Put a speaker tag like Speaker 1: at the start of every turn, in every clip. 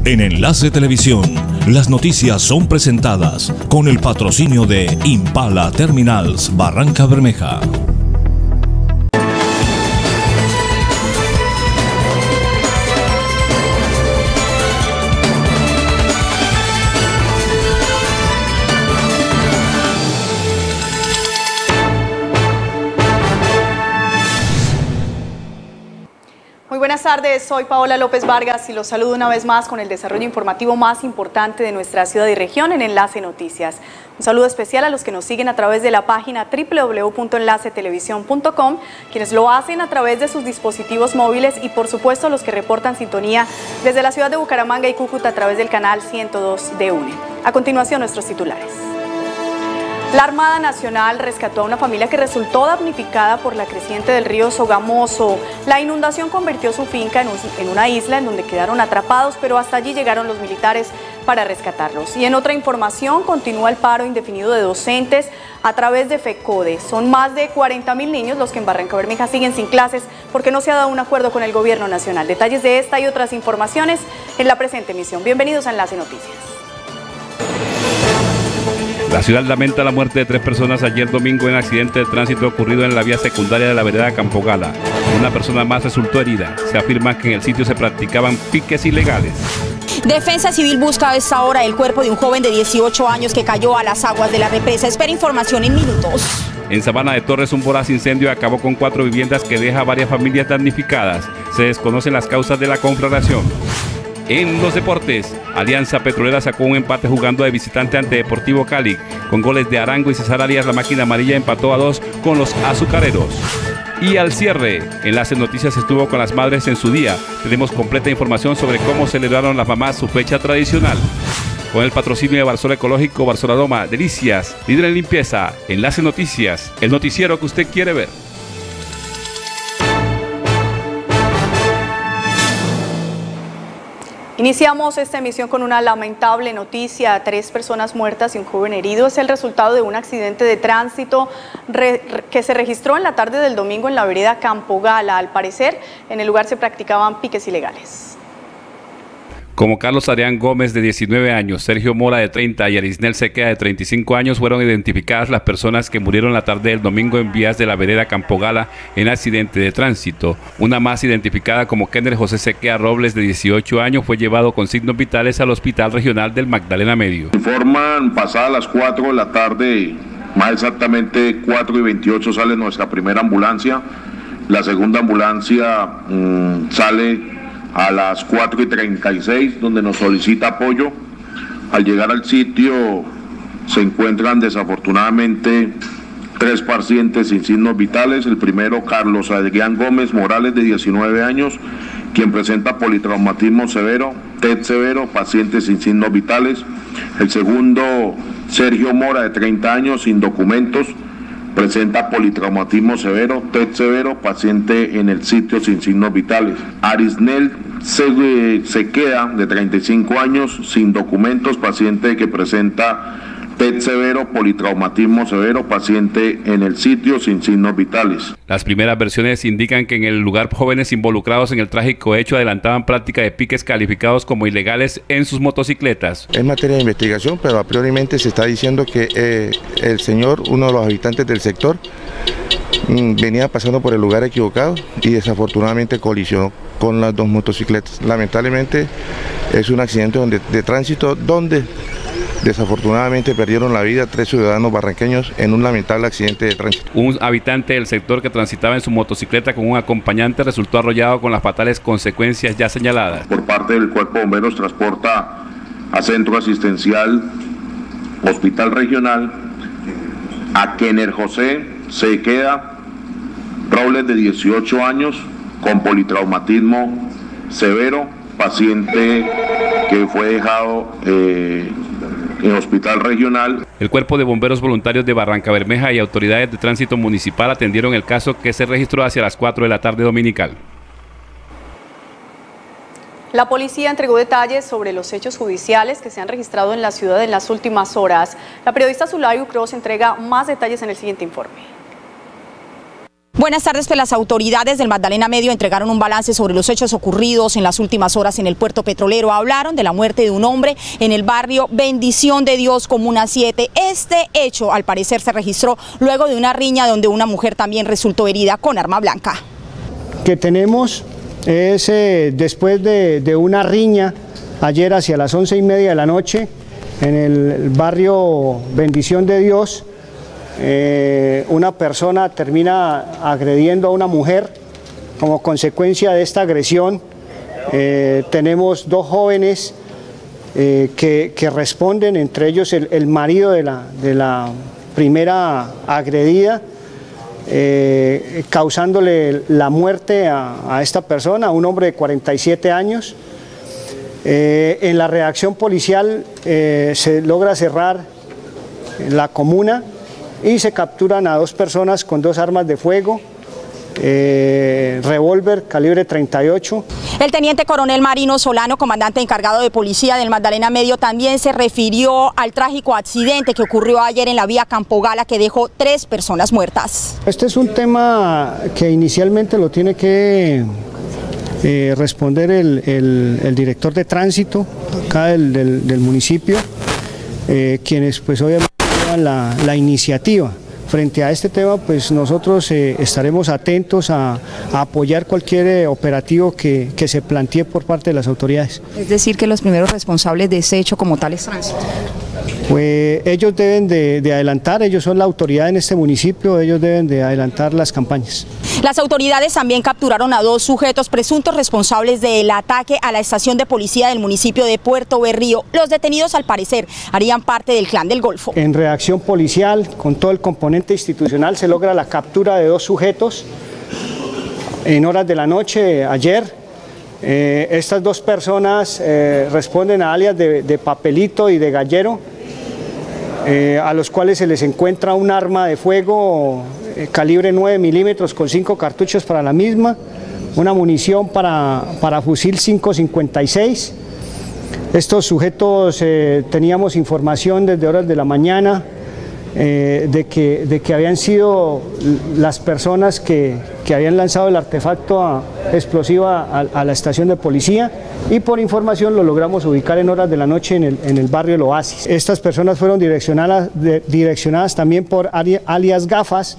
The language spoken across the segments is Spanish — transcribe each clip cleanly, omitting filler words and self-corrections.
Speaker 1: En Enlace Televisión, las noticias son presentadas con el patrocinio de Impala Terminals Barranca Bermeja.
Speaker 2: Muy buenas tardes, soy Paola López Vargas y los saludo una vez más con el desarrollo informativo más importante de nuestra ciudad y región en Enlace Noticias. Un saludo especial a los que nos siguen a través de la página www.enlacetelevisión.com, quienes lo hacen a través de sus dispositivos móviles y por supuesto los que reportan sintonía desde la ciudad de Bucaramanga y Cúcuta a través del canal 102 de UNE. A continuación, nuestros titulares. La Armada Nacional rescató a una familia que resultó damnificada por la creciente del río Sogamoso. La inundación convirtió su finca en una isla en donde quedaron atrapados, pero hasta allí llegaron los militares para rescatarlos. Y en otra información, continúa el paro indefinido de docentes a través de FECODE. Son más de 40.000 niños los que en Barranca Bermeja siguen sin clases porque no se ha dado un acuerdo con el gobierno nacional. Detalles de esta y otras informaciones en la presente emisión. Bienvenidos a Enlace Noticias.
Speaker 3: La ciudad lamenta la muerte de 3 personas ayer domingo en accidente de tránsito ocurrido en la vía secundaria de la vereda Campogala. Una persona más resultó herida. Se afirma que en el sitio se practicaban piques ilegales.
Speaker 4: Defensa Civil busca a esta hora el cuerpo de un joven de 18 años que cayó a las aguas de la represa. Espera información en minutos.
Speaker 3: En Sabana de Torres, un voraz incendio acabó con 4 viviendas que deja a varias familias damnificadas. Se desconocen las causas de la conflagración. En los deportes, Alianza Petrolera sacó un empate jugando de visitante ante Deportivo Cali. Con goles de Arango y César Arias, la máquina amarilla empató a 2 con los azucareros. Y al cierre, Enlace Noticias estuvo con las madres en su día. Tenemos completa información sobre cómo celebraron las mamás su fecha tradicional. Con el patrocinio de Barsol Ecológico, Barsol Aroma, Delicias, líder en limpieza, Enlace Noticias, el noticiero que usted quiere ver.
Speaker 2: Iniciamos esta emisión con una lamentable noticia: 3 personas muertas y un joven herido. Es el resultado de un accidente de tránsito que se registró en la tarde del domingo en la vereda Campogala. Al parecer, en el lugar se practicaban piques ilegales.
Speaker 3: Como Carlos Adrián Gómez, de 19 años, Sergio Mora, de 30 y Arisnel Sequea, de 35 años, fueron identificadas las personas que murieron la tarde del domingo en vías de la vereda Campogala en accidente de tránsito. Una más, identificada como Kenner José Sequea Robles, de 18 años, fue llevado con signos vitales al Hospital Regional del Magdalena Medio.
Speaker 5: Informan, pasadas las 4 de la tarde, más exactamente 4:28, sale nuestra primera ambulancia. La segunda ambulancia sale a las 4:36, donde nos solicita apoyo. Al llegar al sitio se encuentran desafortunadamente 3 pacientes sin signos vitales. El primero, Carlos Adrián Gómez Morales, de 19 años, quien presenta politraumatismo severo, TED severo, paciente sin signos vitales. El segundo, Sergio Mora, de 30 años, sin documentos, presenta politraumatismo severo, TED severo, paciente en el sitio sin signos vitales. Arisnel Sequea, de 35 años, sin documentos, paciente que presenta TED severo, politraumatismo severo, paciente en el sitio sin signos vitales.
Speaker 3: Las primeras versiones indican que en el lugar jóvenes involucrados en el trágico hecho adelantaban práctica de piques calificados como ilegales en sus motocicletas.
Speaker 6: Es materia de investigación, pero a priorimente se está diciendo que el señor, uno de los habitantes del sector, venía pasando por el lugar equivocado y desafortunadamente colisionó con las 2 motocicletas. Lamentablemente es un accidente de tránsito donde desafortunadamente perdieron la vida 3 ciudadanos barranqueños en un lamentable accidente de tránsito.
Speaker 3: Un habitante del sector que transitaba en su motocicleta con un acompañante resultó arrollado con las fatales consecuencias ya señaladas.
Speaker 5: Por parte del Cuerpo de Bomberos transporta a Centro Asistencial Hospital Regional a Kenner José Sequea Robles, de 18 años, con politraumatismo severo, paciente que fue dejado en Hospital Regional.
Speaker 3: El Cuerpo de Bomberos Voluntarios de Barranca Bermeja y autoridades de tránsito municipal atendieron el caso, que se registró hacia las 4 de la tarde dominical.
Speaker 2: La policía entregó detalles sobre los hechos judiciales que se han registrado en la ciudad en las últimas horas. La periodista Zulayu Cross entrega más detalles en el siguiente informe.
Speaker 4: Buenas tardes, pues las autoridades del Magdalena Medio entregaron un balance sobre los hechos ocurridos en las últimas horas en el puerto petrolero. Hablaron de la muerte de un hombre en el barrio Bendición de Dios, Comuna 7. Este hecho, al parecer, se registró luego de una riña donde una mujer también resultó herida con arma blanca. Que tenemos es después de una riña ayer hacia las 11:30 de la noche en el barrio Bendición de Dios. Una persona termina agrediendo a una mujer. Como consecuencia de esta agresión tenemos dos jóvenes que responden, entre ellos el marido de la primera agredida, causándole la muerte a esta persona, a un hombre de 47 años. En la reacción policial se logra cerrar la comuna y se capturan a dos personas con dos armas de fuego, revólver calibre 38. El teniente coronel Marino Solano, comandante encargado de policía del Magdalena Medio, también se refirió al trágico accidente que ocurrió ayer en la vía Campogala, que dejó 3 personas muertas. Este es un tema que inicialmente lo tiene que responder el director de tránsito acá del municipio, quienes pues obviamente la iniciativa. Frente a este tema, pues nosotros estaremos atentos a apoyar cualquier operativo que se plantee por parte de las autoridades. Es decir, que los primeros responsables de ese hecho como tal es tránsito. Pues ellos deben de adelantar, ellos son la autoridad en este municipio, ellos deben de adelantar las campañas. Las autoridades también capturaron a 2 sujetos presuntos responsables del ataque a la estación de policía del municipio de Puerto Berrío. Los detenidos, al parecer, harían parte del Clan del Golfo. En reacción policial, con todo el componente institucional, se logra la captura de 2 sujetos en horas de la noche ayer. Estas 2 personas responden a alias de Papelito y de Gallero, a los cuales se les encuentra un arma de fuego calibre 9 milímetros con 5 cartuchos para la misma, una munición para fusil 5.56. Estos sujetos teníamos información desde horas de la mañana de que habían sido las personas que habían lanzado el artefacto explosivo a la estación de policía, y por información lo logramos ubicar en horas de la noche en el barrio El Oasis. Estas personas fueron direccionadas también por alias Gafas,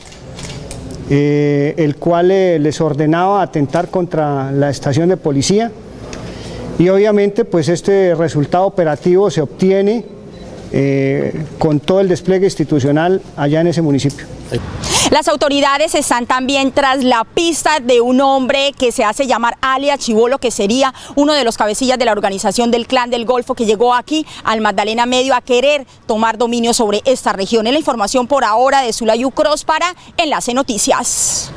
Speaker 4: el cual les ordenaba atentar contra la estación de policía, y obviamente pues este resultado operativo se obtiene con todo el despliegue institucional allá en ese municipio. Las autoridades están también tras la pista de un hombre que se hace llamar alias Chibolo, que sería uno de los cabecillas de la organización del Clan del Golfo, que llegó aquí al Magdalena Medio a querer tomar dominio sobre esta región. Es la información por ahora de Zulayu Cross para Enlace Noticias.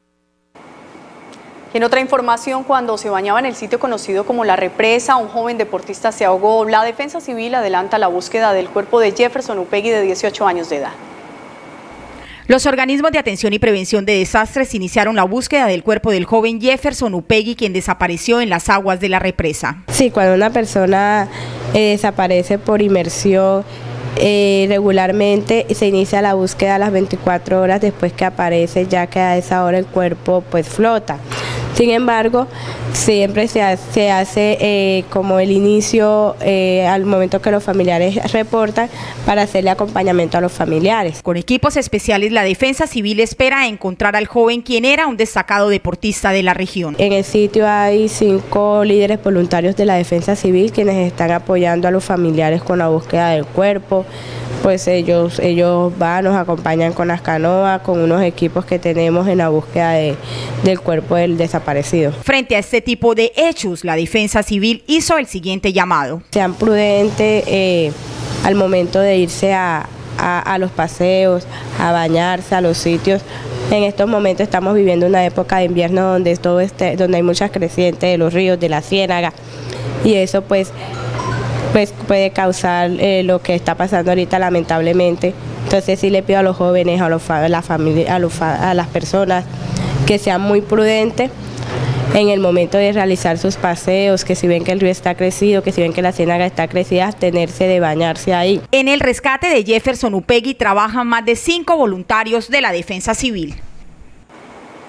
Speaker 2: En otra información, cuando se bañaba en el sitio conocido como La Represa, un joven deportista se ahogó. La Defensa Civil adelanta la búsqueda del cuerpo de Jefferson Upegui, de 18 años de edad.
Speaker 4: Los organismos de atención y prevención de desastres iniciaron la búsqueda del cuerpo del joven Jefferson Upegui, quien desapareció en las aguas de la represa.
Speaker 7: Sí, cuando una persona desaparece por inmersión, regularmente se inicia la búsqueda a las 24 horas después que aparece, ya que a esa hora el cuerpo pues flota. Sin embargo, siempre se hace como el inicio al momento que los familiares reportan, para hacerle acompañamiento a los familiares.
Speaker 4: Con equipos especiales, la Defensa Civil espera encontrar al joven, quien era un destacado deportista de la región.
Speaker 7: En el sitio hay 5 líderes voluntarios de la Defensa Civil quienes están apoyando a los familiares con la búsqueda del cuerpo. Pues ellos van, nos acompañan con las canoas, con unos equipos que tenemos en la búsqueda del cuerpo del desaparecido.
Speaker 4: Frente a este tipo de hechos, la Defensa Civil hizo el siguiente llamado.
Speaker 7: Sean prudentes al momento de irse a los paseos, a bañarse, a los sitios. En estos momentos estamos viviendo una época de invierno donde hay muchas crecientes de los ríos, de la ciénaga, y eso pues puede causar lo que está pasando ahorita, lamentablemente. Entonces sí le pido a los jóvenes, a las personas, que sean muy prudentes en el momento de realizar sus paseos, que si ven que el río está crecido, que si ven que la ciénaga está crecida, abstenerse de bañarse ahí.
Speaker 4: En el rescate de Jefferson Upegui trabajan más de 5 voluntarios de la Defensa Civil.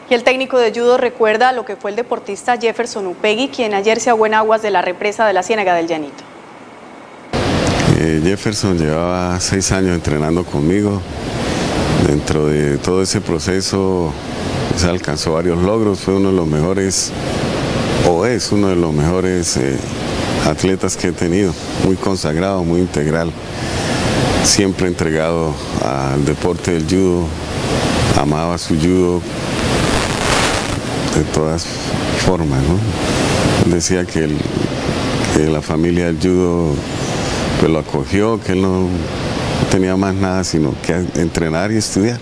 Speaker 2: Y el técnico de judo recuerda lo que fue el deportista Jefferson Upegui, quien ayer se ahogó en aguas de la represa de la Ciénaga del Llanito.
Speaker 8: Jefferson llevaba 6 años entrenando conmigo. Dentro de todo ese proceso se alcanzó varios logros, fue uno de los mejores, o es uno de los mejores atletas que he tenido, muy consagrado, muy integral, siempre entregado al deporte del judo, amaba su judo de todas formas, ¿no? Decía que la familia del judo pues lo acogió, que él no tenía más nada sino que entrenar y estudiar.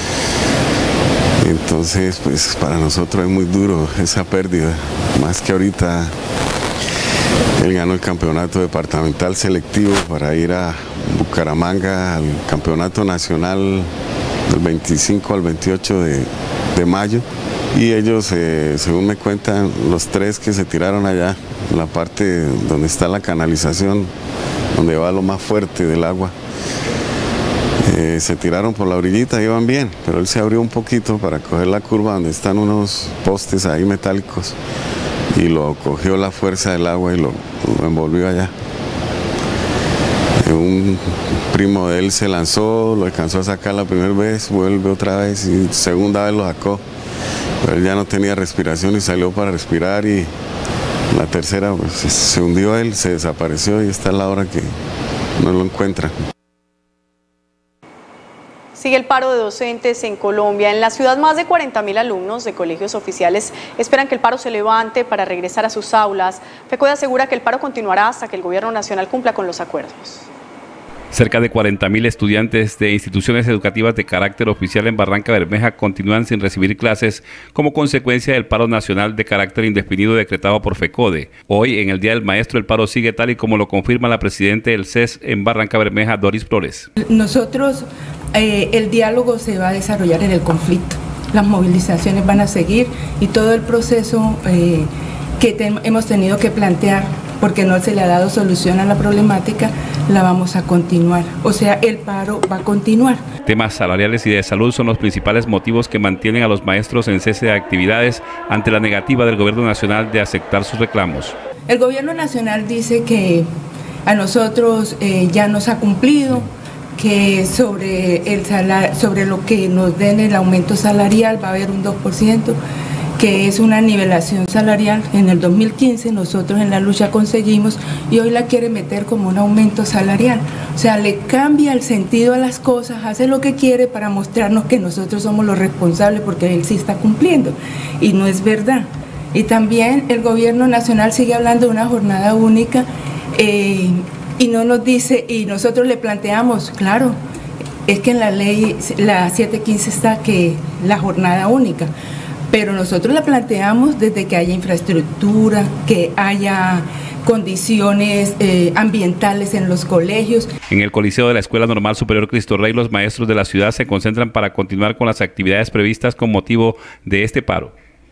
Speaker 8: Entonces, pues para nosotros es muy duro esa pérdida, más que ahorita él ganó el campeonato departamental selectivo para ir a Bucaramanga al campeonato nacional del 25 al 28 de mayo. Y ellos, según me cuentan, los 3 que se tiraron allá, en la parte donde está la canalización, donde va lo más fuerte del agua, se tiraron por la orillita, iban bien, pero él se abrió un poquito para coger la curva donde están unos postes ahí metálicos y lo cogió la fuerza del agua y lo envolvió allá. Un primo de él se lanzó, lo alcanzó a sacar la primera vez, vuelve otra vez y segunda vez lo sacó. Pero él ya no tenía respiración y salió para respirar y la tercera pues, se hundió él, se desapareció y está a la hora que no lo encuentran.
Speaker 2: Sigue el paro de docentes en Colombia. En la ciudad, más de 40.000 alumnos de colegios oficiales esperan que el paro se levante para regresar a sus aulas. FECODE asegura que el paro continuará hasta que el gobierno nacional cumpla con los acuerdos.
Speaker 3: Cerca de 40.000 estudiantes de instituciones educativas de carácter oficial en Barrancabermeja continúan sin recibir clases como consecuencia del paro nacional de carácter indefinido decretado por FECODE. Hoy, en el Día del Maestro, el paro sigue tal y como lo confirma la presidenta del CES en Barrancabermeja, Doris Flores.
Speaker 9: Nosotros, el diálogo se va a desarrollar en el conflicto. Las movilizaciones van a seguir y todo el proceso que hemos tenido que plantear porque no se le ha dado solución a la problemática, la vamos a continuar. O sea, el paro va a continuar.
Speaker 3: Temas salariales y de salud son los principales motivos que mantienen a los maestros en cese de actividades ante la negativa del gobierno nacional de aceptar sus reclamos.
Speaker 9: El gobierno nacional dice que a nosotros ya nos ha cumplido, que sobre lo que nos den el aumento salarial va a haber un 2%, que es una nivelación salarial. En el 2015 nosotros en la lucha conseguimos y hoy la quiere meter como un aumento salarial. O sea, le cambia el sentido a las cosas, hace lo que quiere para mostrarnos que nosotros somos los responsables porque él sí está cumpliendo y no es verdad. Y también el gobierno nacional sigue hablando de una jornada única y no nos dice, y nosotros le planteamos, claro, es que en la ley, la 715 está que la jornada única, pero nosotros la planteamos desde que haya infraestructura, que haya condiciones ambientales en los colegios.
Speaker 3: En el Coliseo de la Escuela Normal Superior Cristo Rey, los maestros de la ciudad se concentran para continuar con las actividades previstas con motivo de este paro.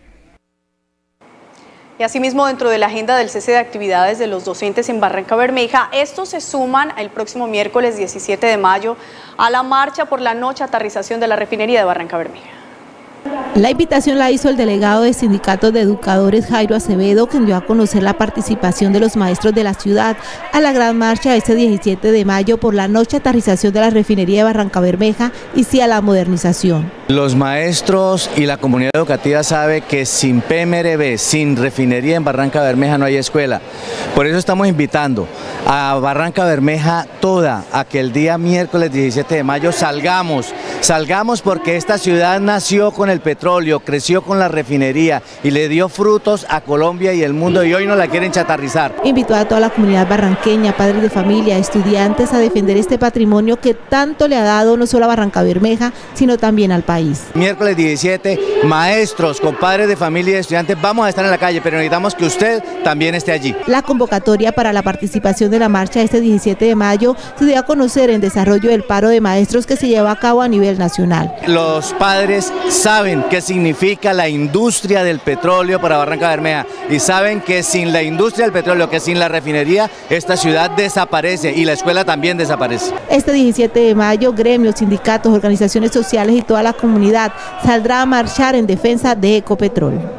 Speaker 2: Y asimismo, dentro de la agenda del cese de actividades de los docentes en Barrancabermeja, estos se suman el próximo miércoles 17 de mayo a la marcha por la no chatarrización de la refinería de Barrancabermeja.
Speaker 10: La invitación la hizo el delegado de Sindicatos de Educadores, Jairo Acevedo, quien dio a conocer la participación de los maestros de la ciudad a la gran marcha este 17 de mayo por la no chatarrización de la refinería de Barrancabermeja y sí a la modernización.
Speaker 11: Los maestros y la comunidad educativa sabe que sin PMRB, sin refinería en Barrancabermeja no hay escuela. Por eso estamos invitando a Barrancabermeja toda a que el día miércoles 17 de mayo salgamos porque esta ciudad nació con el petróleo, creció con la refinería y le dio frutos a Colombia y el mundo y hoy no la quieren chatarrizar.
Speaker 10: Invitó a toda la comunidad barranqueña, padres de familia, estudiantes a defender este patrimonio que tanto le ha dado no solo a Barrancabermeja, sino también al país.
Speaker 11: Miércoles 17, maestros, con padres de familia y estudiantes, vamos a estar en la calle, pero necesitamos que usted también esté allí.
Speaker 10: La convocatoria para la participación de la marcha este 17 de mayo se dio a conocer en desarrollo del paro de maestros que se lleva a cabo a nivel nivel nacional.
Speaker 11: Los padres saben qué significa la industria del petróleo para Barranca Bermeja y saben que sin la industria del petróleo, que sin la refinería, esta ciudad desaparece y la escuela también desaparece.
Speaker 10: Este 17 de mayo, gremios, sindicatos, organizaciones sociales y toda la comunidad saldrá a marchar en defensa de Ecopetrol.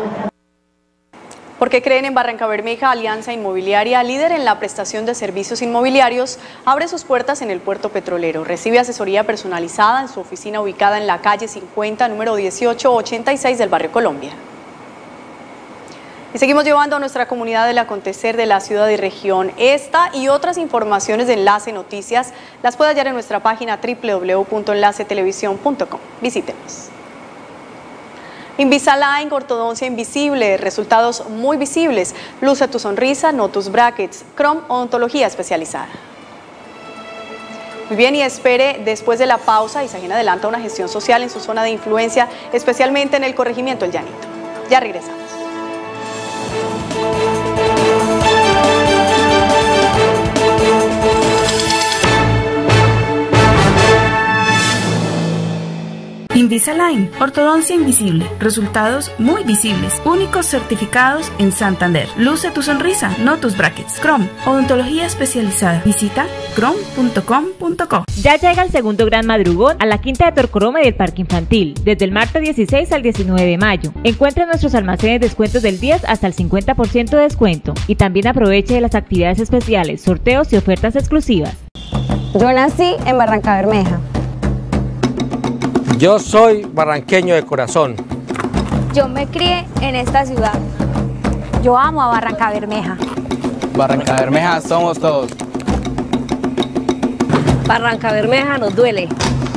Speaker 2: Porque creen en Barranca Bermeja, Alianza Inmobiliaria, líder en la prestación de servicios inmobiliarios, abre sus puertas en el puerto petrolero. Recibe asesoría personalizada en su oficina ubicada en la calle 50, número 1886 del barrio Colombia. Y seguimos llevando a nuestra comunidad el acontecer de la ciudad y región. Esta y otras informaciones de Enlace Noticias las puede hallar en nuestra página www.enlacetelevisión.com. Visítenos. Invisalign, ortodoncia invisible, resultados muy visibles. Luce tu sonrisa, no tus brackets. Chrome, odontología especializada. Muy bien, y espere después de la pausa, Isagen adelanta una gestión social en su zona de influencia, especialmente en el corregimiento El Llanito. Ya regresamos.
Speaker 12: Invisalign, ortodoncia invisible, resultados muy visibles, únicos certificados en Santander. Luce tu sonrisa, no tus brackets. Chrome, odontología especializada. Visita chrome.com.co.
Speaker 13: Ya llega el segundo gran madrugón a la Quinta de Torcoroma y el Parque Infantil, desde el martes 16 al 19 de mayo. Encuentra en nuestros almacenes descuentos del 10 hasta el 50% de descuento y también aproveche de las actividades especiales, sorteos y ofertas exclusivas.
Speaker 14: Yo nací en Barranca Bermeja.
Speaker 15: Yo soy barranqueño de corazón.
Speaker 16: Yo me crié en esta ciudad.
Speaker 17: Yo amo a Barranca Bermeja.
Speaker 18: Barranca Bermeja somos todos.
Speaker 19: Barranca Bermeja nos duele.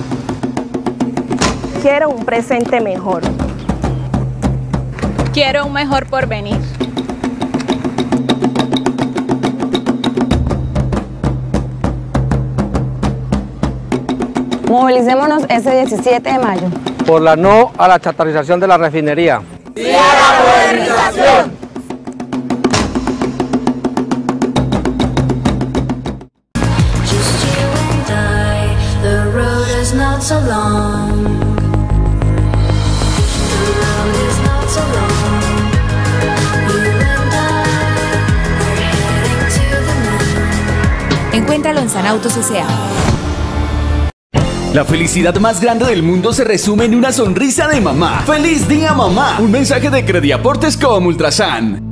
Speaker 20: Quiero un presente mejor.
Speaker 21: Quiero un mejor porvenir.
Speaker 14: Movilicémonos ese 17 de mayo.
Speaker 15: Por la no a la estatalización de la refinería.
Speaker 22: ¡Sí a la modernización!
Speaker 23: Encuéntralo en Sanautos S.A.
Speaker 24: La felicidad más grande del mundo se resume en una sonrisa de mamá. ¡Feliz día, mamá! Un mensaje de Crediaportes con Ultrasan.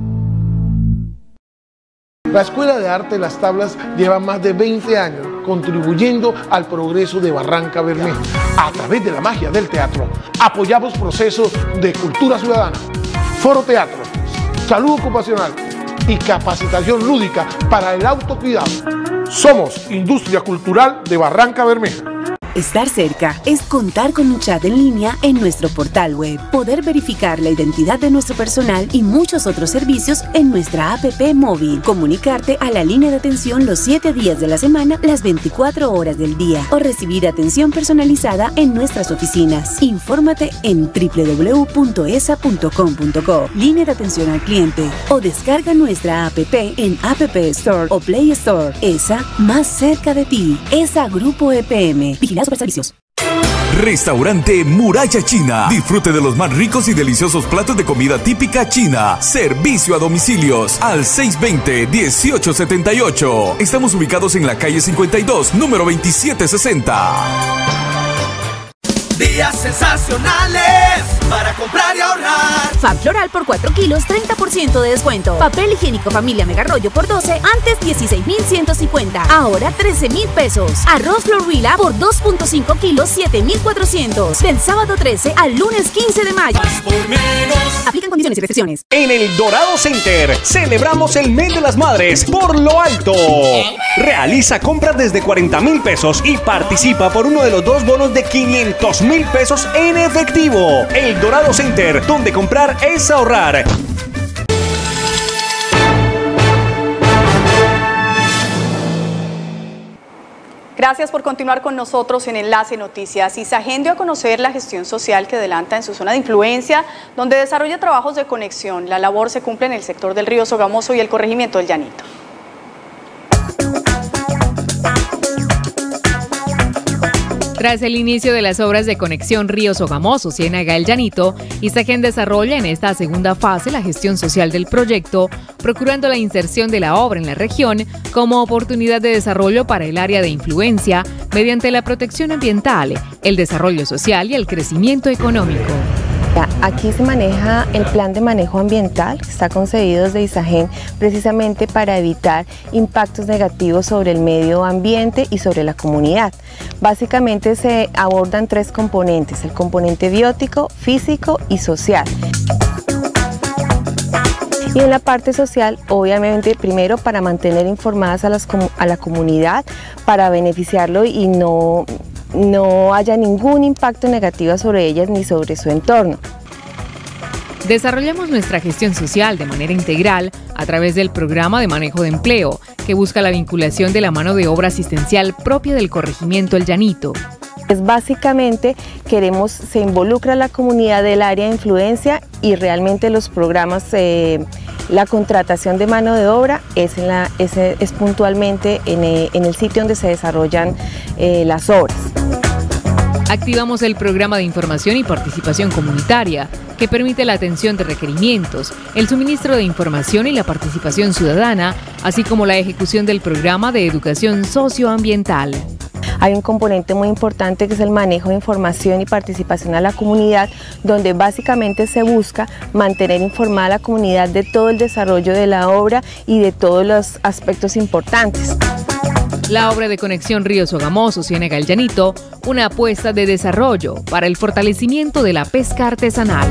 Speaker 25: La Escuela de Arte Las Tablas lleva más de 20 años contribuyendo al progreso de Barranca Bermeja. A través de la magia del teatro, apoyamos procesos de cultura ciudadana, foro teatro, salud ocupacional y capacitación lúdica para el autocuidado. Somos Industria Cultural de Barranca Bermeja.
Speaker 26: Estar cerca es contar con un chat en línea en nuestro portal web, poder verificar la identidad de nuestro personal y muchos otros servicios en nuestra app móvil, comunicarte a la línea de atención los 7 días de la semana, las 24 horas del día o recibir atención personalizada en nuestras oficinas. Infórmate en www.esa.com.co, línea de atención al cliente, o descarga nuestra app en App Store o Play Store. ESA, más cerca de ti. ESA Grupo EPM. Servicios.
Speaker 1: Restaurante Muralla China. Disfrute de los más ricos y deliciosos platos de comida típica china. Servicio a domicilios al 620-1878. Estamos ubicados en la calle 52, número 2760.
Speaker 22: Días sensacionales para comprar y ahorrar.
Speaker 23: Fab Floral por 4 kilos, 30% de descuento. Papel higiénico Familia Mega Rollo por 12, antes 16.150, ahora 13.000 pesos. Arroz Florvila por 2.5 kilos, 7.400. Del sábado 13 al lunes 15 de mayo.
Speaker 22: Más por menos.
Speaker 23: Aplican condiciones y restricciones.
Speaker 27: En el Dorado Center celebramos el mes de las madres por lo alto. Realiza compras desde 40.000 pesos y participa por uno de los 2 bonos de 500.000 pesos en efectivo. El Dorado Center, donde comprar es ahorrar.
Speaker 2: Gracias por continuar con nosotros en Enlace Noticias. Isagen dio a conocer la gestión social que adelanta en su zona de influencia, donde desarrolla trabajos de conexión. La labor se cumple en el sector del río Sogamoso y el corregimiento del Llanito.
Speaker 4: Tras el inicio de las obras de conexión Río Sogamoso, Ciénaga El Llanito, Isagen desarrolla en esta segunda fase la gestión social del proyecto, procurando la inserción de la obra en la región como oportunidad de desarrollo para el área de influencia mediante la protección ambiental, el desarrollo social y el crecimiento económico.
Speaker 14: Aquí se maneja el plan de manejo ambiental, que está concebido desde Isagen precisamente para evitar impactos negativos sobre el medio ambiente y sobre la comunidad. Básicamente se abordan tres componentes: el componente biótico, físico y social. Y en la parte social, obviamente, primero para mantener informadas a la comunidad, para beneficiarlo y no haya ningún impacto negativo sobre ellas ni sobre su entorno.
Speaker 4: Desarrollamos nuestra gestión social de manera integral a través del programa de manejo de empleo, que busca la vinculación de la mano de obra asistencial propia del corregimiento El Llanito.
Speaker 14: Básicamente se involucra a la comunidad del área de influencia y realmente los programas, la contratación de mano de obra es puntualmente en el sitio donde se desarrollan las obras.
Speaker 4: Activamos el programa de información y participación comunitaria, que permite la atención de requerimientos, el suministro de información y la participación ciudadana, así como la ejecución del programa de educación socioambiental.
Speaker 14: Hay un componente muy importante que es el manejo de información y participación a la comunidad, donde básicamente se busca mantener informada a la comunidad de todo el desarrollo de la obra y de todos los aspectos importantes.
Speaker 4: La obra de conexión Río Sogamoso, Ciénaga El Llanito, una apuesta de desarrollo para el fortalecimiento de la pesca artesanal.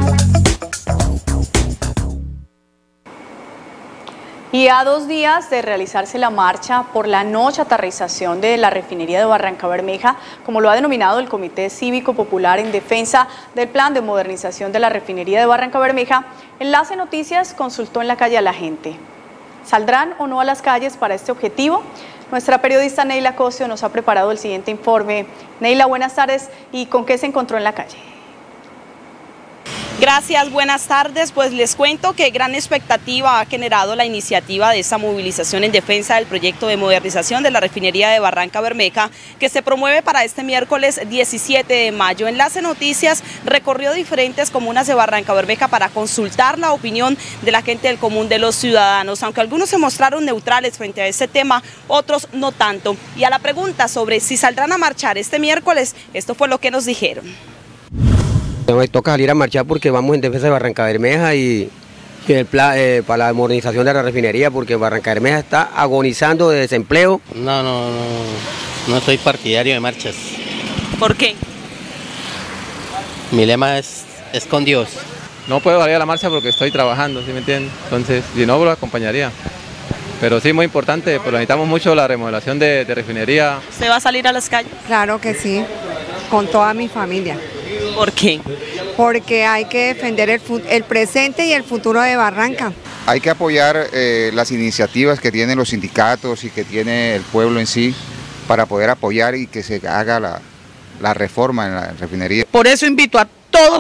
Speaker 2: Y a 2 días de realizarse la marcha por la no chatarrización de la refinería de Barrancabermeja, como lo ha denominado el Comité Cívico Popular en defensa del plan de modernización de la refinería de Barrancabermeja, Enlace Noticias consultó en la calle a la gente. ¿Saldrán o no a las calles para este objetivo? Nuestra periodista Neila Cosio nos ha preparado el siguiente informe. Neila, buenas tardes. ¿Y con qué se encontró en la calle?
Speaker 5: Gracias, buenas tardes. Pues les cuento que gran expectativa ha generado la iniciativa de esta movilización en defensa del proyecto de modernización de la refinería de Barrancabermeja, que se promueve para este miércoles 17 de mayo. Enlace Noticias recorrió diferentes comunas de Barrancabermeja para consultar la opinión de la gente del común, de los ciudadanos. Aunque algunos se mostraron neutrales frente a este tema, otros no tanto. Y a la pregunta sobre si saldrán a marchar este miércoles, esto fue lo que nos dijeron.
Speaker 6: Hoy toca salir a marchar porque vamos en defensa de Barrancabermeja y el plan para la modernización de la refinería, porque Barrancabermeja está agonizando de desempleo.
Speaker 7: No soy partidario de marchas.
Speaker 5: ¿Por qué?
Speaker 7: Mi lema es con Dios.
Speaker 8: No puedo salir a la marcha porque estoy trabajando, ¿sí me entienden? Entonces, si no, lo acompañaría. Pero sí, muy importante, pues necesitamos mucho la remodelación de refinería.
Speaker 5: ¿Usted va a salir a las calles?
Speaker 9: Claro que sí, con toda mi familia.
Speaker 5: ¿Por qué?
Speaker 9: Porque hay que defender el presente y el futuro de Barranca.
Speaker 21: Hay que apoyar las iniciativas que tienen los sindicatos y que tiene el pueblo en sí para poder apoyar y que se haga la reforma en la refinería.
Speaker 28: Por eso invito a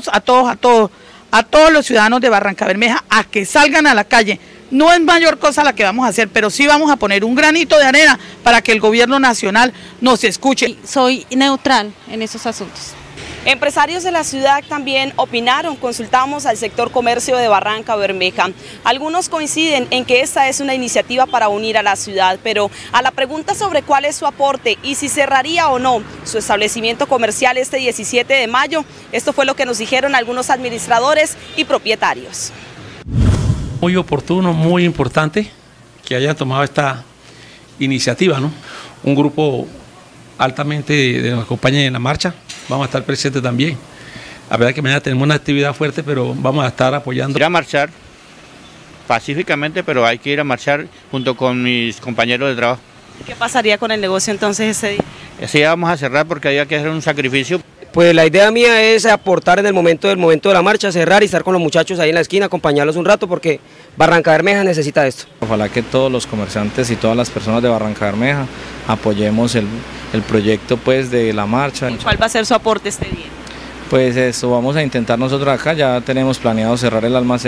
Speaker 28: todos los ciudadanos de Barrancabermeja a que salgan a la calle. No es mayor cosa la que vamos a hacer, pero sí vamos a poner un granito de arena para que el gobierno nacional nos escuche.
Speaker 29: Soy neutral en esos asuntos.
Speaker 5: Empresarios de la ciudad también opinaron. Consultamos al sector comercio de Barrancabermeja. Algunos coinciden en que esta es una iniciativa para unir a la ciudad, pero a la pregunta sobre cuál es su aporte y si cerraría o no su establecimiento comercial este 17 de mayo, esto fue lo que nos dijeron algunos administradores y propietarios.
Speaker 30: Muy oportuno, muy importante que hayan tomado esta iniciativa, ¿no? Un grupo altamente de nos acompaña en la marcha, vamos a estar presentes también. La verdad que mañana tenemos una actividad fuerte, pero vamos a estar apoyando.
Speaker 31: Ir a marchar pacíficamente, pero hay que ir a marchar junto con mis compañeros de trabajo.
Speaker 5: ¿Qué pasaría con el negocio entonces ese día?
Speaker 31: Ese día vamos a cerrar porque había que hacer un sacrificio.
Speaker 6: Pues la idea mía es aportar en el momento de la marcha, cerrar y estar con los muchachos ahí en la esquina, acompañarlos un rato porque Barrancabermeja necesita esto.
Speaker 32: Ojalá que todos los comerciantes y todas las personas de Barrancabermeja apoyemos el proyecto pues de la marcha.
Speaker 5: ¿Cuál va a ser su aporte este día?
Speaker 32: Pues eso vamos a intentar nosotros acá, ya tenemos planeado cerrar el almacén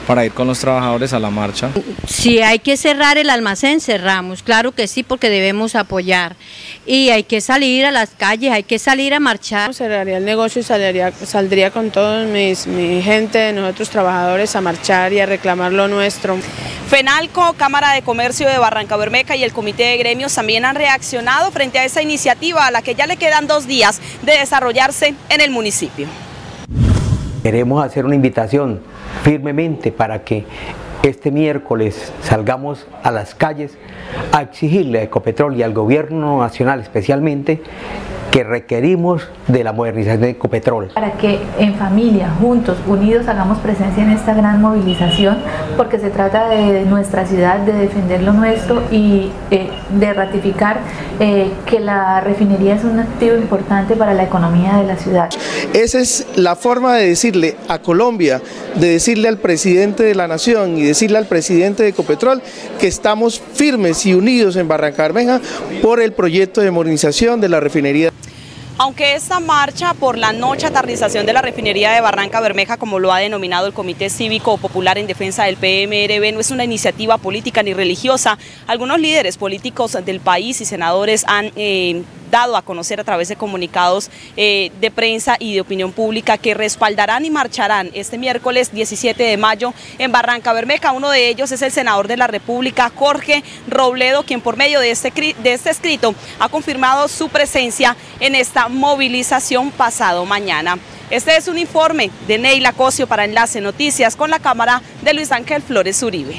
Speaker 32: para ir con los trabajadores a la marcha.
Speaker 3: Si hay que cerrar el almacén, cerramos, claro que sí, porque debemos apoyar. Y hay que salir a las calles, hay que salir a marchar.
Speaker 10: Cerraría el negocio y saldría con todos mi gente, nosotros trabajadores, a marchar y a reclamar lo nuestro.
Speaker 5: FENALCO, Cámara de Comercio de Barrancabermeja y el Comité de Gremios también han reaccionado frente a esa iniciativa a la que ya le quedan 2 días de desarrollarse en el municipio.
Speaker 11: Queremos hacer una invitación firmemente para que este miércoles salgamos a las calles a exigirle a Ecopetrol y al gobierno nacional especialmente que requerimos de la modernización de Ecopetrol.
Speaker 12: Para que en familia, juntos, unidos, hagamos presencia en esta gran movilización, porque se trata de nuestra ciudad, de defender lo nuestro y de ratificar que la refinería es un activo importante para la economía de la ciudad.
Speaker 13: Esa es la forma de decirle a Colombia, de decirle al presidente de la nación y decirle al presidente de Ecopetrol que estamos firmes y unidos en Barrancabermeja por el proyecto de modernización de la refinería.
Speaker 5: Aunque esta marcha por la no chatarrización de la refinería de Barrancabermeja, como lo ha denominado el Comité Cívico Popular en Defensa del PMRB, no es una iniciativa política ni religiosa, algunos líderes políticos del país y senadores han dado a conocer a través de comunicados de prensa y de opinión pública que respaldarán y marcharán este miércoles 17 de mayo en Barrancabermeja. Uno de ellos es el senador de la República, Jorge Robledo, quien por medio de este escrito ha confirmado su presencia en esta movilización pasado mañana. Este es un informe de Neila Cosio para Enlace Noticias con la cámara de Luis Ángel Flores Uribe.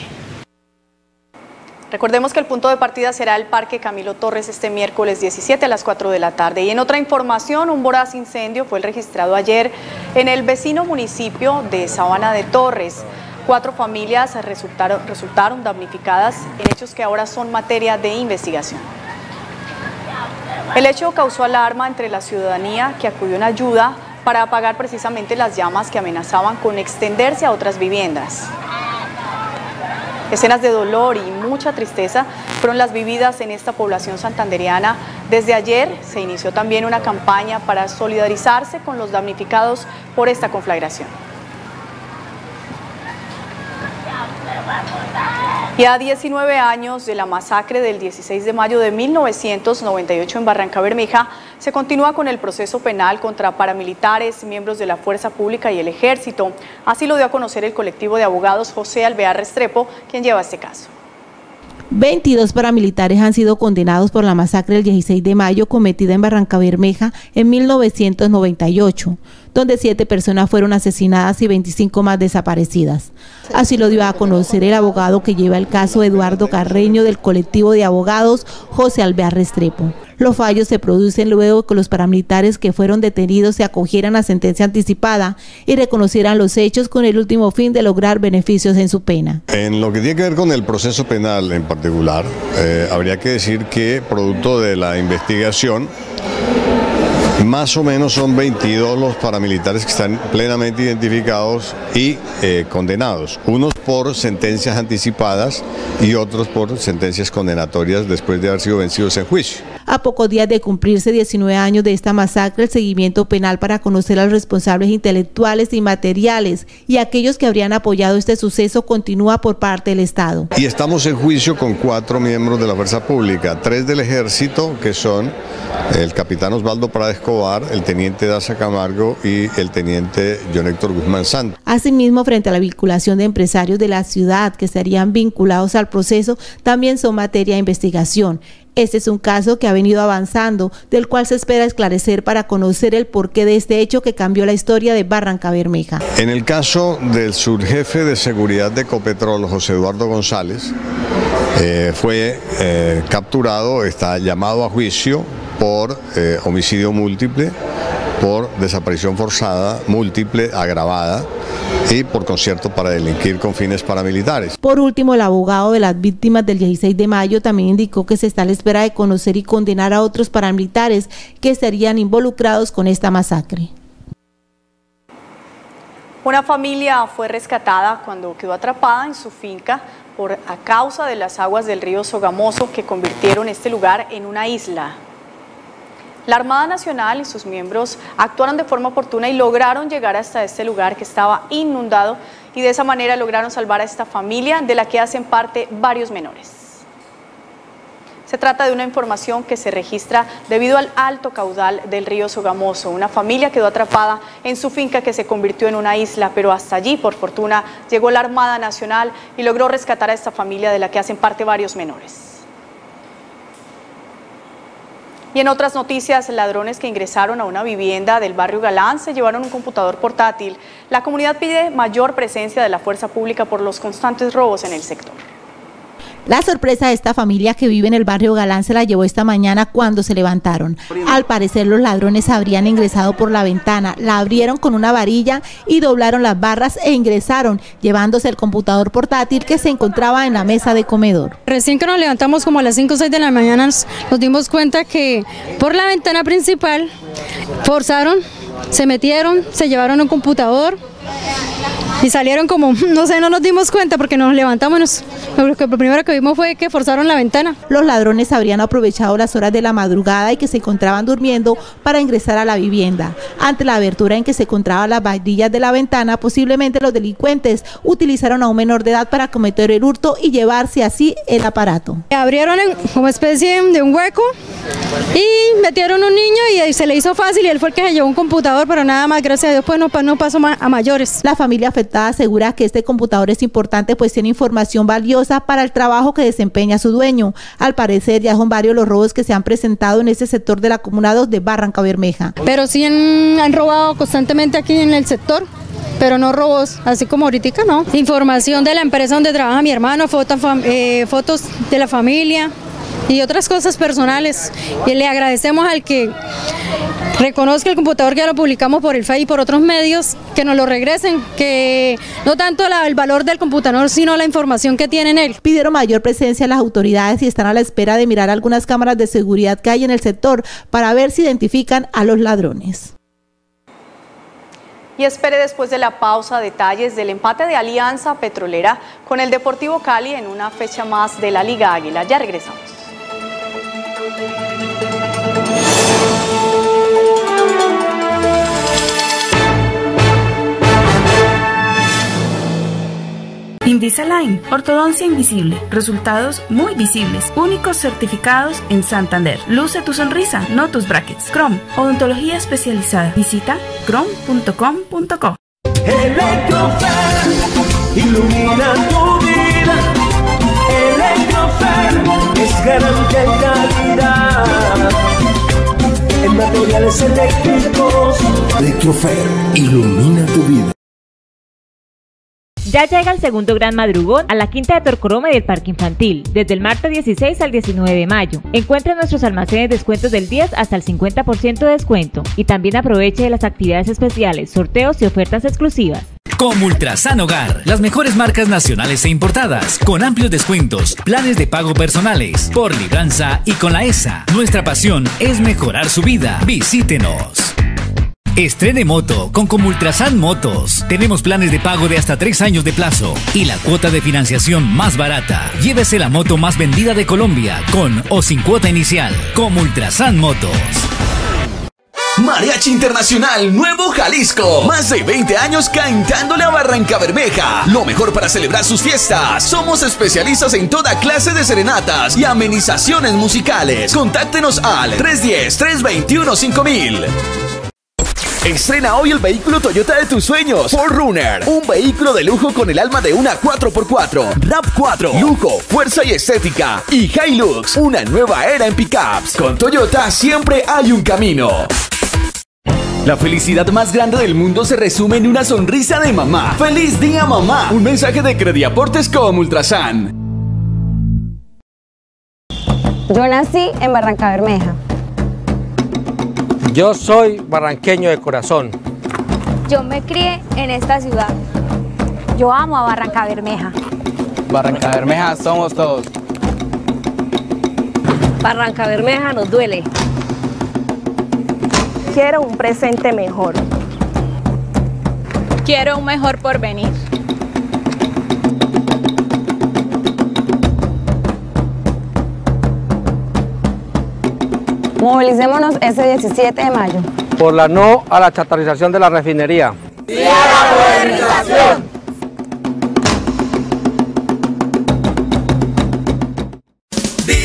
Speaker 2: Recordemos que el punto de partida será el Parque Camilo Torres este miércoles 17 a las 4 de la tarde. Y en otra información, un voraz incendio fue registrado ayer en el vecino municipio de Sabana de Torres. 4 familias resultaron damnificadas en hechos que ahora son materia de investigación. El hecho causó alarma entre la ciudadanía que acudió en ayuda para apagar precisamente las llamas que amenazaban con extenderse a otras viviendas. Escenas de dolor y mucha tristeza fueron las vividas en esta población santandereana. Desde ayer se inició también una campaña para solidarizarse con los damnificados por esta conflagración. Y a 19 años de la masacre del 16 de mayo de 1998 en Barrancabermeja, se continúa con el proceso penal contra paramilitares, miembros de la Fuerza Pública y el Ejército. Así lo dio a conocer el colectivo de abogados José Alvear Restrepo, quien lleva este caso.
Speaker 15: 22 paramilitares han sido condenados por la masacre del 16 de mayo cometida en Barrancabermeja en 1998, donde 7 personas fueron asesinadas y 25 más desaparecidas. Así lo dio a conocer el abogado que lleva el caso, Eduardo Carreño, del colectivo de abogados José Alvear Restrepo. Los fallos se producen luego que los paramilitares que fueron detenidos se acogieran a sentencia anticipada y reconocieran los hechos con el último fin de lograr beneficios en su pena.
Speaker 16: En lo que tiene que ver con el proceso penal en particular, habría que decir que producto de la investigación, más o menos son 22 los paramilitares que están plenamente identificados y condenados, unos por sentencias anticipadas y otros por sentencias condenatorias después de haber sido vencidos en juicio.
Speaker 15: A pocos días de cumplirse 19 años de esta masacre, el seguimiento penal para conocer a los responsables intelectuales y materiales y aquellos que habrían apoyado este suceso continúa por parte del Estado.
Speaker 16: Y estamos en juicio con 4 miembros de la Fuerza Pública, 3 del Ejército, que son el capitán Osvaldo Prada Escobar, el teniente Daza Camargo y el teniente John Héctor Guzmán Santos.
Speaker 15: Asimismo, frente a la vinculación de empresarios de la ciudad que estarían vinculados al proceso, también son materia de investigación. Este es un caso que ha venido avanzando, del cual se espera esclarecer para conocer el porqué de este hecho que cambió la historia de Barrancabermeja.
Speaker 16: En el caso del subjefe de seguridad de Ecopetrol, José Eduardo González, fue capturado, está llamado a juicio por homicidio múltiple, por desaparición forzada múltiple agravada y por concierto para delinquir con fines paramilitares.
Speaker 15: Por último, el abogado de las víctimas del 16 de mayo también indicó que se está a la espera de conocer y condenar a otros paramilitares que estarían involucrados con esta masacre.
Speaker 2: Una familia fue rescatada cuando quedó atrapada en su finca a causa de las aguas del río Sogamoso que convirtieron este lugar en una isla. La Armada Nacional y sus miembros actuaron de forma oportuna y lograron llegar hasta este lugar que estaba inundado y de esa manera lograron salvar a esta familia de la que hacen parte varios menores. Se trata de una información que se registra debido al alto caudal del río Sogamoso. Una familia quedó atrapada en su finca que se convirtió en una isla, pero hasta allí, por fortuna, llegó la Armada Nacional y logró rescatar a esta familia de la que hacen parte varios menores. Y en otras noticias, ladrones que ingresaron a una vivienda del barrio Galán se llevaron un computador portátil. La comunidad pide mayor presencia de la fuerza pública por los constantes robos en el sector.
Speaker 15: La sorpresa de esta familia que vive en el barrio Galán se la llevó esta mañana cuando se levantaron. Al parecer los ladrones habrían ingresado por la ventana, la abrieron con una varilla y doblaron las barras e ingresaron, llevándose el computador portátil que se encontraba en la mesa de comedor.
Speaker 1: Recién que nos levantamos como a las 5 o 6 de la mañana nos dimos cuenta que por la ventana principal forzaron, se metieron, se llevaron un computador y salieron como, no sé, no nos dimos cuenta porque nos levantamos, lo primero que vimos fue que forzaron la ventana.
Speaker 15: Los ladrones habrían aprovechado las horas de la madrugada y que se encontraban durmiendo para ingresar a la vivienda. Ante la abertura en que se encontraban las varillas de la ventana, posiblemente los delincuentes utilizaron a un menor de edad para cometer el hurto y llevarse así el aparato.
Speaker 1: Abrieron como especie de un hueco y metieron un niño y se le hizo fácil y él fue el que se llevó un computador, pero nada más, gracias a Dios, pues no pasó a mayores.
Speaker 15: La familia afectada asegura que este computador es importante pues tiene información valiosa para el trabajo que desempeña su dueño. Al parecer ya son varios los robos que se han presentado en este sector de la Comuna 2 de Barrancabermeja.
Speaker 1: Pero sí han robado constantemente aquí en el sector, pero no robos, así como ahorita no. Información de la empresa donde trabaja mi hermano, fotos de la familia y otras cosas personales. Y le agradecemos al que reconozca el computador, que ya lo publicamos por el FEI y por otros medios, que nos lo regresen, que no tanto el valor del computador, sino la información que tiene en él.
Speaker 15: Pidieron mayor presencia a las autoridades y están a la espera de mirar algunas cámaras de seguridad que hay en el sector para ver si identifican a los ladrones.
Speaker 2: Y espere después de la pausa detalles del empate de Alianza Petrolera con el Deportivo Cali en una fecha más de la Liga Águila. Ya regresamos.
Speaker 14: Invisalign, ortodoncia invisible, resultados muy visibles, únicos certificados en Santander. Luce tu sonrisa, no tus brackets. Chrome, odontología especializada. Visita chrome.com.co.
Speaker 17: Electrofer, ilumina tu vida. Electrofer es garantía y calidad en materiales eléctricos. Electrofer, ilumina tu vida.
Speaker 18: Ya llega el segundo gran madrugón a la Quinta de Torcorome del Parque Infantil, desde el martes 16 al 19 de mayo. Encuentra en nuestros almacenes descuentos del 10 hasta el 50% de descuento y también aproveche de las actividades especiales, sorteos y ofertas exclusivas.
Speaker 19: Comultrasan Hogar, las mejores marcas nacionales e importadas, con amplios descuentos, planes de pago personales, por libranza y con la ESA. Nuestra pasión es mejorar su vida. Visítenos. Estrene moto con Comultrasan Motos. Tenemos planes de pago de hasta 3 años de plazo y la cuota de financiación más barata. Llévese la moto más vendida de Colombia con o sin cuota inicial. Comultrasan Motos.
Speaker 20: Mariachi Internacional Nuevo Jalisco. Más de 20 años cantándole a Barrancabermeja. Lo mejor para celebrar sus fiestas. Somos especialistas en toda clase de serenatas y amenizaciones musicales. Contáctenos al 310-321-5000. Estrena hoy el vehículo Toyota de tus sueños, 4Runner, un vehículo de lujo con el alma de una 4x4, RAV4, lujo, fuerza y estética, y Hilux, una nueva era en pickups. Con Toyota siempre hay un camino. La felicidad más grande del mundo se resume en una sonrisa de mamá. ¡Feliz día, mamá! Un mensaje de Crediaportes Comultrasan.
Speaker 22: Yo nací en Barrancabermeja.
Speaker 23: Yo soy barranqueño de corazón.
Speaker 22: Yo me crié en esta ciudad. Yo amo a Barrancabermeja.
Speaker 24: Barrancabermeja somos todos.
Speaker 22: Barrancabermeja nos duele.
Speaker 25: Quiero un presente mejor.
Speaker 22: Quiero un mejor porvenir. Movilicémonos ese 17 de mayo.
Speaker 23: Por la no a la chatarización de la refinería.
Speaker 17: ¡Sí a la modernización!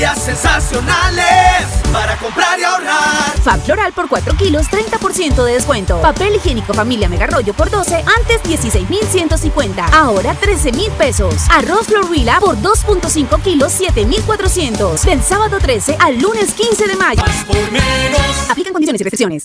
Speaker 4: días sensacionales para comprar y ahorrar.
Speaker 6: Fab Floral por 4 kilos, 30% de descuento. Papel higiénico Familia Mega Rollo por 12, antes 16.150, ahora 13.000 pesos. Arroz Florvila por 2.5 kilos, 7.400. Del sábado 13 al lunes 15 de mayo.
Speaker 4: Más por menos.
Speaker 6: Aplican condiciones y restricciones.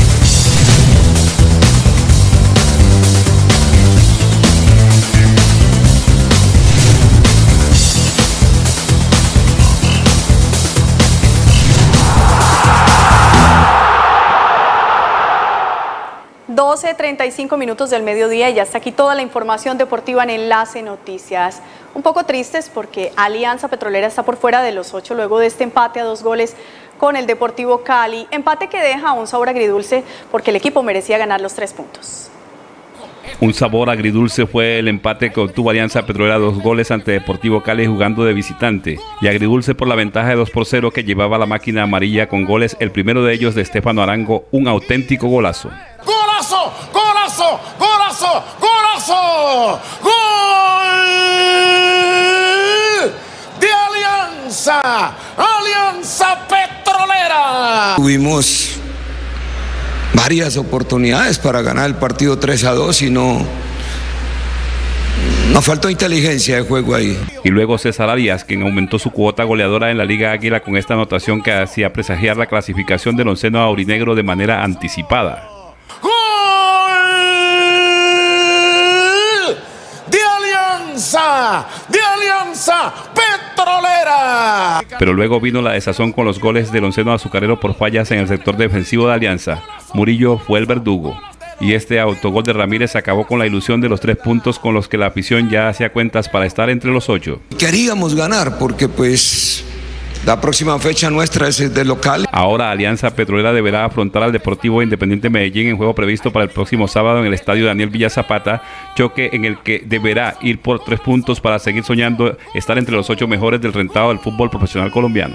Speaker 2: (12:35 del mediodía) y ya está aquí toda la información deportiva en Enlace Noticias. Un poco tristes porque Alianza Petrolera está por fuera de los 8 luego de este empate a 2 goles con el Deportivo Cali. Empate que deja un sabor agridulce porque el equipo merecía ganar los 3 puntos.
Speaker 7: Un sabor agridulce fue el empate que obtuvo Alianza Petrolera 2 goles ante Deportivo Cali jugando de visitante, y agridulce por la ventaja de 2-0 que llevaba la máquina amarilla con goles, el primero de ellos de Estefano Arango, un auténtico golazo.
Speaker 8: ¡Golazo! ¡Golazo! ¡Golazo! ¡Golazo! ¡Gol de Alianza! ¡Alianza Petrolera!
Speaker 9: Tuvimos varias oportunidades para ganar el partido 3-2 y no faltó inteligencia de juego ahí.
Speaker 7: Y luego César Arias, quien aumentó su cuota goleadora en la Liga Águila con esta anotación que hacía presagiar la clasificación del onceno aurinegro de manera anticipada.
Speaker 8: ¡Gol de Alianza! ¡De Alianza Petrolera!
Speaker 7: Pero luego vino la desazón con los goles del onceno azucarero por fallas en el sector defensivo de Alianza. Murillo fue el verdugo, y este autogol de Ramírez acabó con la ilusión de los 3 puntos con los que la afición ya hacía cuentas para estar entre los 8.
Speaker 9: Queríamos ganar porque pues la próxima fecha nuestra es de local.
Speaker 7: Ahora Alianza Petrolera deberá afrontar al Deportivo Independiente Medellín en juego previsto para el próximo sábado en el estadio Daniel Villa Zapata, choque en el que deberá ir por 3 puntos para seguir soñando estar entre los 8 mejores del rentado del fútbol profesional colombiano.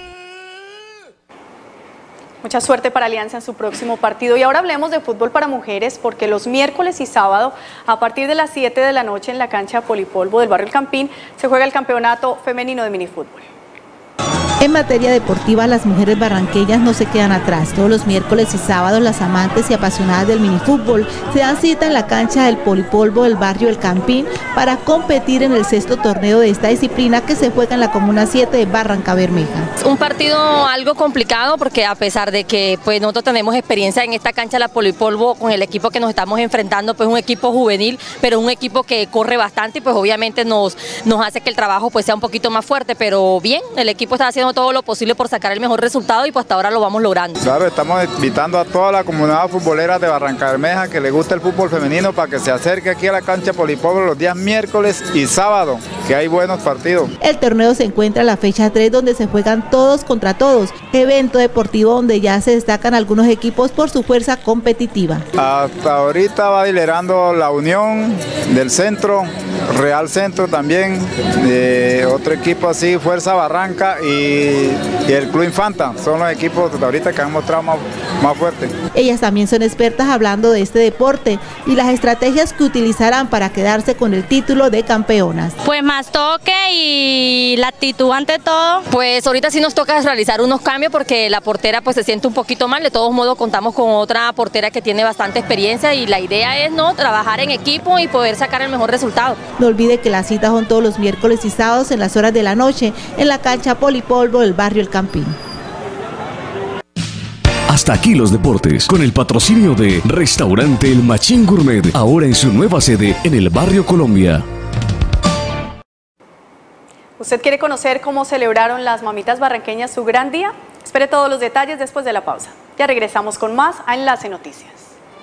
Speaker 2: Mucha suerte para Alianza en su próximo partido. Y ahora hablemos de fútbol para mujeres, porque los miércoles y sábado, a partir de las 7 de la noche en la cancha Polipolvo del barrio El Campín, se juega el campeonato femenino de minifútbol.
Speaker 15: En materia deportiva, las mujeres barranqueñas no se quedan atrás. Todos los miércoles y sábados, las amantes y apasionadas del minifútbol se dan cita en la cancha del Polipolvo del barrio El Campín para competir en el 6º torneo de esta disciplina que se juega en la Comuna 7 de Barrancabermeja.
Speaker 21: Un partido algo complicado porque a pesar de que pues nosotros tenemos experiencia en esta cancha de la Polipolvo con el equipo que nos estamos enfrentando, pues un equipo juvenil, pero un equipo que corre bastante y pues obviamente nos hace que el trabajo pues sea un poquito más fuerte, pero bien, el equipo está haciendo todo lo posible por sacar el mejor resultado y pues hasta ahora lo vamos logrando.
Speaker 32: Claro, estamos invitando a toda la comunidad futbolera de Barrancabermeja que le gusta el fútbol femenino para que se acerque aquí a la cancha Polipolvo los días miércoles y sábado, que hay buenos partidos.
Speaker 15: El torneo se encuentra en la fecha 3 donde se juegan todos contra todos, evento deportivo donde ya se destacan algunos equipos por su fuerza competitiva.
Speaker 32: Hasta ahorita va liderando la Unión del Centro, Real Centro también, otro equipo así, Fuerza Barranca y el Club Infanta, son los equipos de ahorita que han mostrado más fuerte.
Speaker 15: Ellas también son expertas hablando de este deporte y las estrategias que utilizarán para quedarse con el título de campeonas.
Speaker 21: Pues más toque y la actitud ante todo. Pues ahorita sí nos toca realizar unos cambios porque la portera pues se siente un poquito mal, de todos modos contamos con otra portera que tiene bastante experiencia y la idea es trabajar en equipo y poder sacar el mejor resultado.
Speaker 15: No olvide que las citas son todos los miércoles y sábados en las horas de la noche en la cancha Polipolvo del barrio El Campín.
Speaker 26: Hasta aquí los deportes, con el patrocinio de Restaurante El Machín Gourmet, ahora en su nueva sede en el barrio Colombia.
Speaker 2: ¿Usted quiere conocer cómo celebraron las mamitas barranqueñas su gran día? Espere todos los detalles después de la pausa. Ya regresamos con más a Enlace Noticias.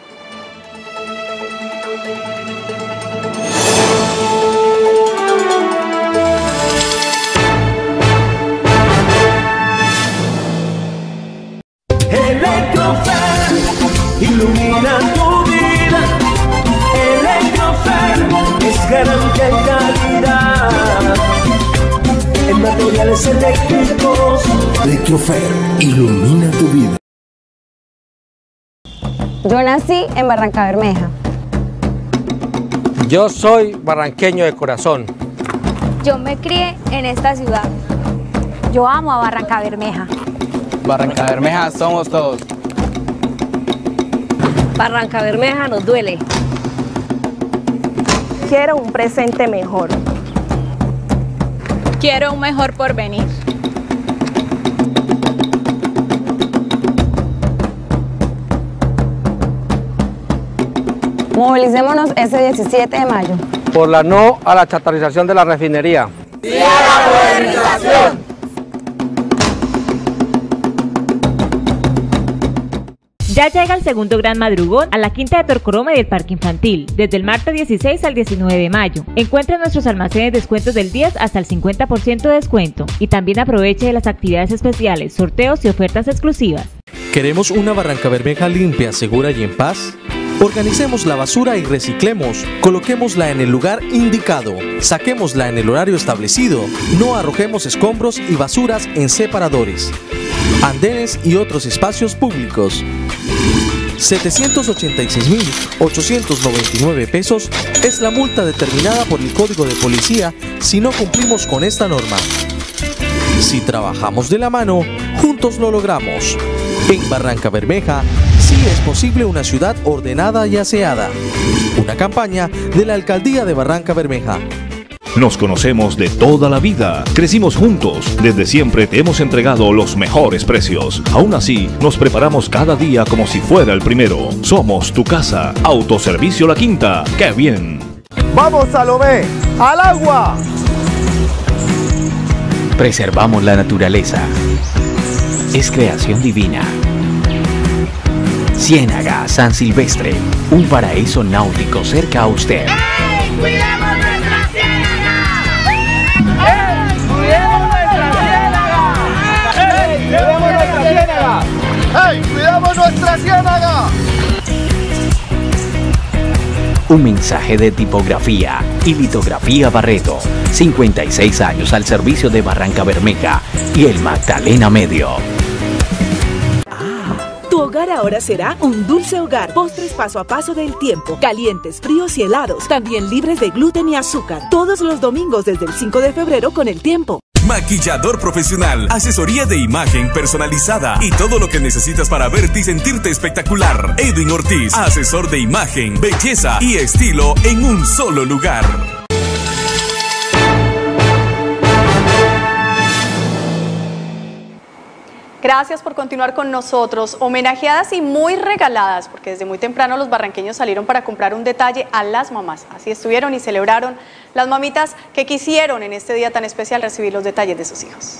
Speaker 17: Electrofer, ilumina tu vida. Electrofer es garantía y calidad en materiales eléctricos.
Speaker 27: Electrofer, ilumina tu vida.
Speaker 28: Yo nací en Barrancabermeja.
Speaker 23: Yo soy barranqueño de corazón.
Speaker 22: Yo me crié en esta ciudad. Yo amo a Barranca Bermeja.
Speaker 24: Barranca Bermeja somos todos.
Speaker 28: Barranca Bermeja nos duele.
Speaker 25: Quiero un presente mejor.
Speaker 22: Quiero un mejor porvenir.
Speaker 28: Movilicémonos ese 17 de mayo.
Speaker 23: Por la no a la chatarrización de la refinería.
Speaker 8: ¡Sí a la modernización!
Speaker 18: Ya llega el segundo Gran Madrugón a la Quinta de Torcoroma y el Parque Infantil, desde el martes 16 al 19 de mayo. Encuentra en nuestros almacenes descuentos del 10 hasta el 50% de descuento y también aproveche de las actividades especiales, sorteos y ofertas exclusivas.
Speaker 1: ¿Queremos una Barranca Bermeja limpia, segura y en paz? Organicemos la basura y reciclemos, coloquémosla en el lugar indicado, saquémosla en el horario establecido, no arrojemos escombros y basuras en separadores, andenes y otros espacios públicos. 786.899 pesos es la multa determinada por el Código de Policía si no cumplimos con esta norma. Si trabajamos de la mano, juntos lo logramos. En Barranca Bermeja, sí es posible una ciudad ordenada y aseada. Una campaña de la Alcaldía de Barranca Bermeja.
Speaker 3: Nos conocemos de toda la vida, crecimos juntos, desde siempre te hemos entregado los mejores precios. Aún así, nos preparamos cada día como si fuera el primero. Somos tu casa, Autoservicio La Quinta. ¡Qué bien!
Speaker 5: ¡Vamos, Salomé! ¡Al agua!
Speaker 10: Preservamos la naturaleza. Es creación divina. Ciénaga San Silvestre, un paraíso náutico cerca a usted.
Speaker 8: ¡Ey! ¡Cuidemos nuestra ciénaga! ¡Ey! ¡Cuidemos nuestra ciénaga! ¡Ey! ¡Cuidemos nuestra ciénaga! ¡Ey! ¡Cuidemos nuestra ciénaga!
Speaker 10: Un mensaje de tipografía y litografía Barreto. 56 años al servicio de Barranca Bermeja y el Magdalena Medio.
Speaker 11: Tu hogar ahora será un dulce hogar. Postres paso a paso del tiempo. Calientes, fríos y helados. También libres de gluten y azúcar. Todos los domingos desde el 5 de febrero con El Tiempo.
Speaker 12: Maquillador profesional, asesoría de imagen personalizada y todo lo que necesitas para verte y sentirte espectacular. Edwin Ortiz, asesor de imagen, belleza y estilo en un solo lugar.
Speaker 2: Gracias por continuar con nosotros. Homenajeadas y muy regaladas, porque desde muy temprano los barranqueños salieron para comprar un detalle a las mamás. Así estuvieron y celebraron las mamitas que quisieron en este día tan especial recibir los detalles de sus hijos.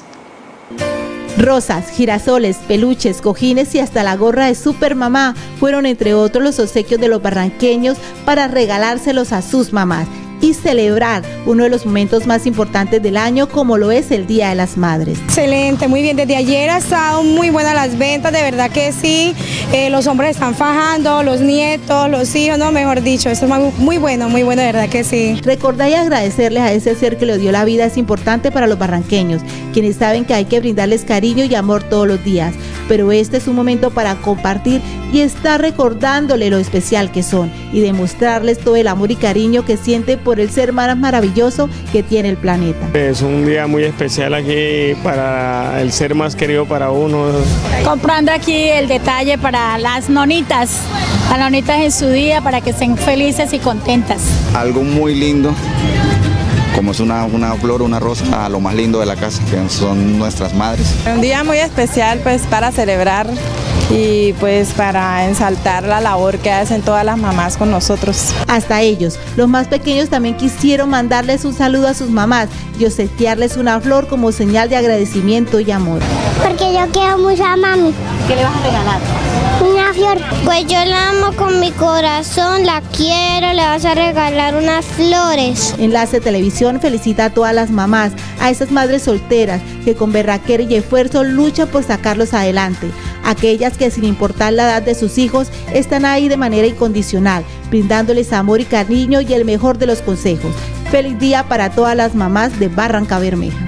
Speaker 15: Rosas, girasoles, peluches, cojines y hasta la gorra de Supermamá fueron entre otros los obsequios de los barranqueños para regalárselos a sus mamás y celebrar uno de los momentos más importantes del año, como lo es el Día de las Madres.
Speaker 13: Excelente, muy bien, desde ayer ha estado muy buenas las ventas, de verdad que sí, los hombres están fajando, los nietos, los hijos, no, mejor dicho, esto es muy bueno, de verdad que sí.
Speaker 15: Recordar y agradecerles a ese ser que le dio la vida es importante para los barranqueños, quienes saben que hay que brindarles cariño y amor todos los días, pero este es un momento para compartir y estar recordándole lo especial que son y demostrarles todo el amor y cariño que sienten por el ser más maravilloso que tiene el planeta.
Speaker 14: Es un día muy especial aquí para el ser más querido para uno.
Speaker 22: Comprando aquí el detalle para las nonitas en su día, para que estén felices y contentas.
Speaker 16: Algo muy lindo, como es una flor, una rosa, a lo más lindo de la casa, que son nuestras madres.
Speaker 29: Un día muy especial pues para celebrar y pues para ensaltar la labor que hacen todas las mamás con nosotros.
Speaker 15: Hasta ellos, los más pequeños, también quisieron mandarles un saludo a sus mamás y obsequiarles una flor como señal de agradecimiento y amor.
Speaker 30: Porque yo quiero mucho a mami.
Speaker 22: ¿Qué le vas a regalar?
Speaker 30: Una flor. Pues yo la amo con mi corazón, la quiero, le vas a regalar unas flores.
Speaker 15: Enlace Televisión felicita a todas las mamás, a esas madres solteras que con berraquera y esfuerzo luchan por sacarlos adelante, aquellas que sin importar la edad de sus hijos están ahí de manera incondicional, brindándoles amor y cariño y el mejor de los consejos. Feliz día para todas las mamás de Barranca Bermeja.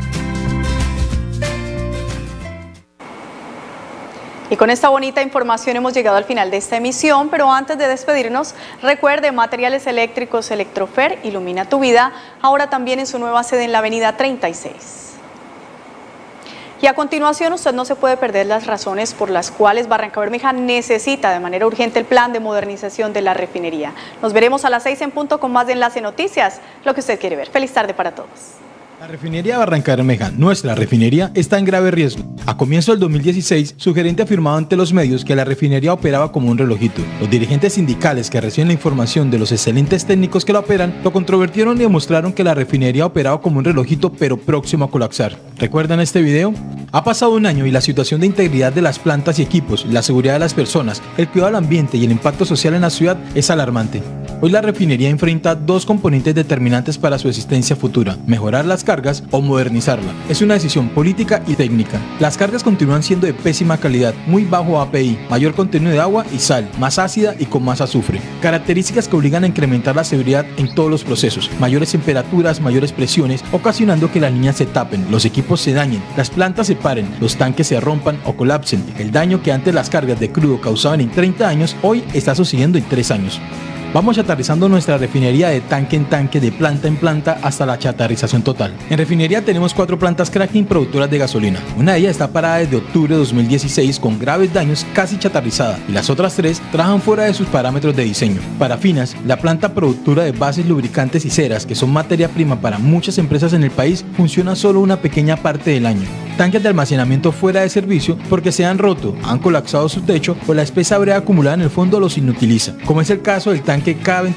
Speaker 2: Y con esta bonita información hemos llegado al final de esta emisión, pero antes de despedirnos, recuerde, Materiales Eléctricos Electrofer ilumina tu vida, ahora también en su nueva sede en la avenida 36. Y a continuación usted no se puede perder las razones por las cuales Barrancabermeja necesita de manera urgente el plan de modernización de la refinería. Nos veremos a las 6 en punto con más de Enlace Noticias, lo que usted quiere ver. Feliz tarde para todos.
Speaker 4: La refinería de Barrancabermeja, nuestra refinería, está en grave riesgo. A comienzo del 2016, su gerente afirmaba ante los medios que la refinería operaba como un relojito. Los dirigentes sindicales que reciben la información de los excelentes técnicos que la operan, lo controvertieron y demostraron que la refinería operaba como un relojito pero próximo a colapsar. ¿Recuerdan este video? Ha pasado un año y la situación de integridad de las plantas y equipos, la seguridad de las personas, el cuidado del ambiente y el impacto social en la ciudad es alarmante. Hoy la refinería enfrenta dos componentes determinantes para su existencia futura: mejorar las cargas o modernizarla. Es una decisión política y técnica. Las cargas continúan siendo de pésima calidad, muy bajo API, mayor contenido de agua y sal, más ácida y con más azufre. Características que obligan a incrementar la seguridad en todos los procesos: mayores temperaturas, mayores presiones, ocasionando que las líneas se tapen, los equipos se dañen, las plantas se paren, los tanques se rompan o colapsen. El daño que antes las cargas de crudo causaban en 30 años, hoy está sucediendo en 3 años. Vamos chatarrizando nuestra refinería de tanque en tanque, de planta en planta, hasta la chatarrización total. En refinería tenemos 4 plantas cracking productoras de gasolina. Una de ellas está parada desde octubre de 2016 con graves daños, casi chatarrizada, y las otras 3 trabajan fuera de sus parámetros de diseño. Parafinas, la planta productora de bases, lubricantes y ceras, que son materia prima para muchas empresas en el país, funciona solo una pequeña parte del año. Tanques de almacenamiento fuera de servicio porque se han roto, han colapsado su techo o la espesa brea acumulada en el fondo los inutiliza, como es el caso del tanque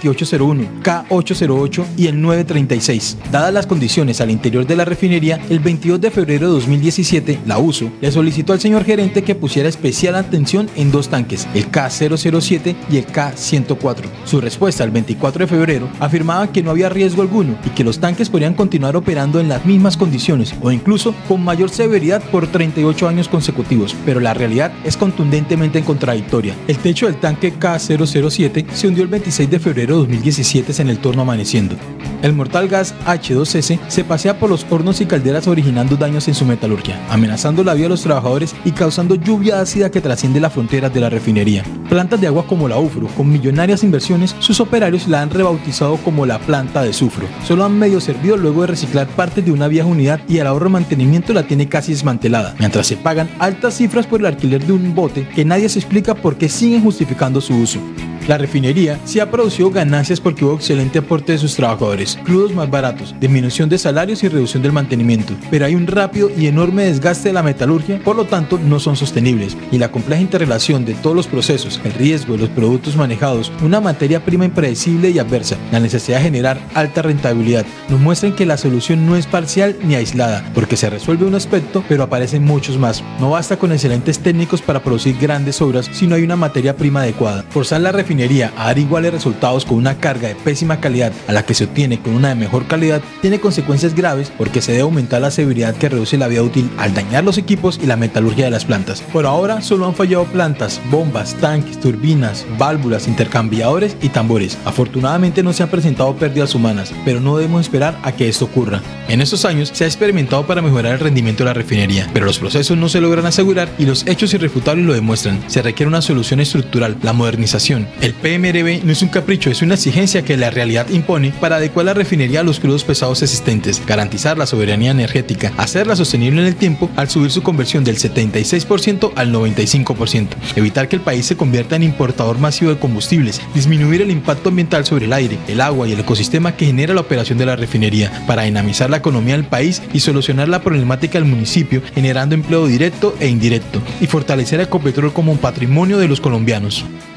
Speaker 4: K2801, K808 y el 936. Dadas las condiciones al interior de la refinería, el 22 de febrero de 2017, la USO le solicitó al señor gerente que pusiera especial atención en 2 tanques, el K007 y el K104. Su respuesta el 24 de febrero afirmaba que no había riesgo alguno y que los tanques podrían continuar operando en las mismas condiciones o incluso con mayor severidad por 38 años consecutivos, pero la realidad es contundentemente contradictoria. El techo del tanque K007 se hundió el 26 de febrero de 2017 en el torno amaneciendo. El mortal gas H2S se pasea por los hornos y calderas originando daños en su metalurgia, amenazando la vida de los trabajadores y causando lluvia ácida que trasciende las fronteras de la refinería. Plantas de agua como la UFRO, con millonarias inversiones, sus operarios la han rebautizado como la planta de sufro. Solo han medio servido luego de reciclar partes de una vieja unidad y el ahorro de mantenimiento la tiene casi desmantelada, mientras se pagan altas cifras por el alquiler de un bote que nadie se explica por qué siguen justificando su uso. La refinería sí ha producido ganancias porque hubo excelente aporte de sus trabajadores, crudos más baratos, disminución de salarios y reducción del mantenimiento, pero hay un rápido y enorme desgaste de la metalurgia, por lo tanto no son sostenibles, y la compleja interrelación de todos los procesos, el riesgo de los productos manejados, una materia prima impredecible y adversa, la necesidad de generar alta rentabilidad, nos muestran que la solución no es parcial ni aislada, porque se resuelve un aspecto, pero aparecen muchos más. No basta con excelentes técnicos para producir grandes obras si no hay una materia prima adecuada. Forzar la refinería a dar iguales resultados con una carga de pésima calidad a la que se obtiene con una de mejor calidad tiene consecuencias graves porque se debe aumentar la severidad que reduce la vida útil al dañar los equipos y la metalurgia de las plantas. Por ahora solo han fallado plantas, bombas, tanques, turbinas, válvulas, intercambiadores y tambores. Afortunadamente no se han presentado pérdidas humanas, pero no debemos esperar a que esto ocurra. En estos años se ha experimentado para mejorar el rendimiento de la refinería, pero los procesos no se logran asegurar y los hechos irrefutables lo demuestran. Se requiere una solución estructural, la modernización. El PMRB no es un capricho, es una exigencia que la realidad impone para adecuar la refinería a los crudos pesados existentes, garantizar la soberanía energética, hacerla sostenible en el tiempo al subir su conversión del 76% al 95%, evitar que el país se convierta en importador masivo de combustibles, disminuir el impacto ambiental sobre el aire, el agua y el ecosistema que genera la operación de la refinería, para dinamizar la economía del país y solucionar la problemática del municipio, generando empleo directo e indirecto, y fortalecer a Ecopetrol como un patrimonio de los colombianos.